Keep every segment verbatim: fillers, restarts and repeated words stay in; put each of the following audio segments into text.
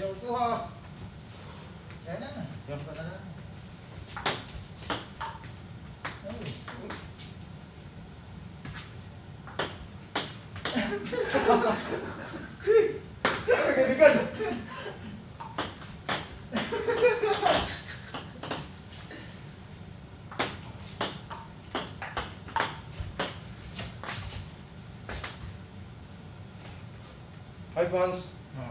Ayaw ko ha. Yan na. Yan pa na lang. Ay. Kaibigan! Hi, Vance. Oh.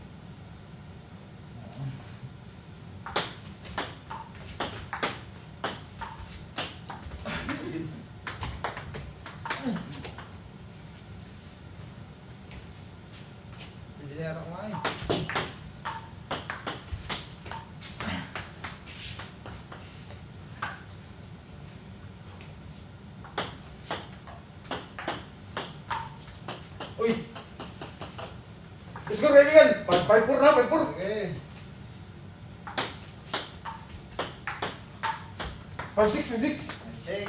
Hindi na ako ay. Uy! Let's go, kaibigan! five four na, five four! Okay. five six, five six! Six.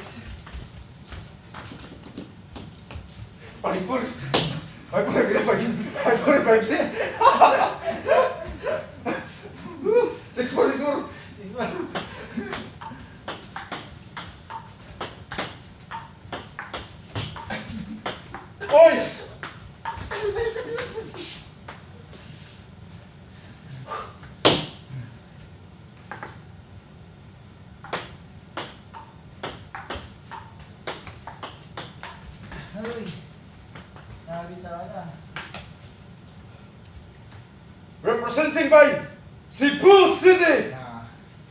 five four! five four, five four, five six! six four, six four! Oy! Ay. Sabi sa kanya. Representing by Cebu City! Ah.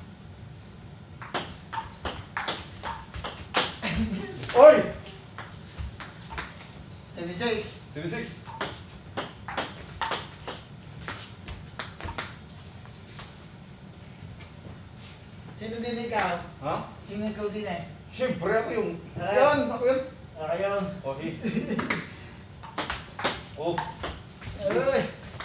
Oy! Seven six. seven six. Sino din ikaw? Ha? Sino ikaw din eh? Siyempre ako yung... Aray. Yan! Ako yan! Ako yun. Okay. Oh. Ay.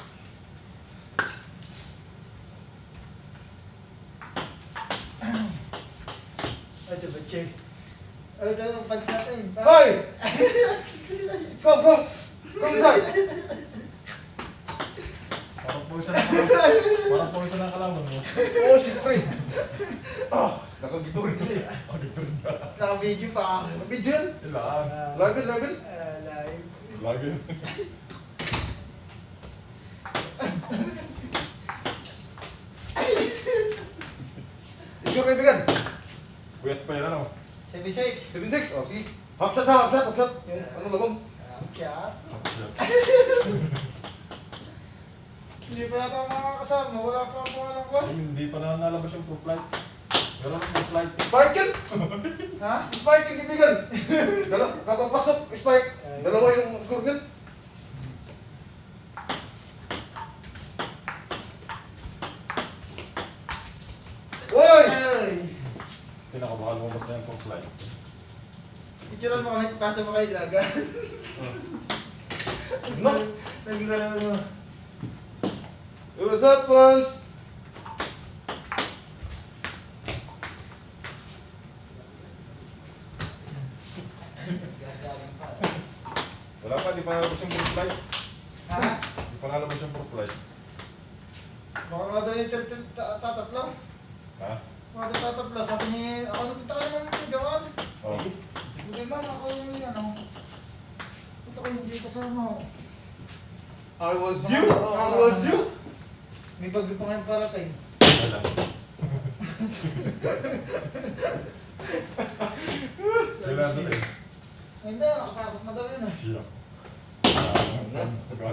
Ay, si Butchie. Ay, ito yung pants natin. Hoy! Go, go! Go inside! Parang po isa ng kalaban. Parang po isa ng kalaban mo. Oh, siyempre! Ah! Nakagito rin kasi. Oh, dito rin ba? Naka-video pa ako. Video yan! Ilaan. Lagan, lagan! Ah, live. Lagi. Ikaw, kaibigan! Wait pa yan ano? Seven six. seven six. Oh, sige. Half shot ha, half shot, half shot. Ano labang? Ah, kya? Shit. Hindi pa yata makakasama. Wala pa ako alam ko. Ay, hindi pa na nalabas yung proof light. Pero ang proof light. Spike yan! Ha? Spike yung kaibigan! Dalawa, kapag pasok, spike. Dalawa yung score yan. Woy! Ay! Pinakabahan mo basta yung proof light. Picturean mo kami, pasa mo kayo laga. No! Naglalaro mo. What's up, Vance? Wala pa, di pa nalabas yung proof light. Ha? Hindi pa nalabas yung proof light. Baka nga daw yung tat- tat- tatatlo. Ha? Baka daw tatatlo. Sabi niya, ako nakita ka naman yung gawan. Oh. Hindi ma'am, ako yung ano. Punta ko hindi kasama ako. I was you! I was you! May bagyo pa ngayon parating. Wala. Kailan ito eh? Ay, hindi, nakapasok na daw yun ah. Siya. Ano?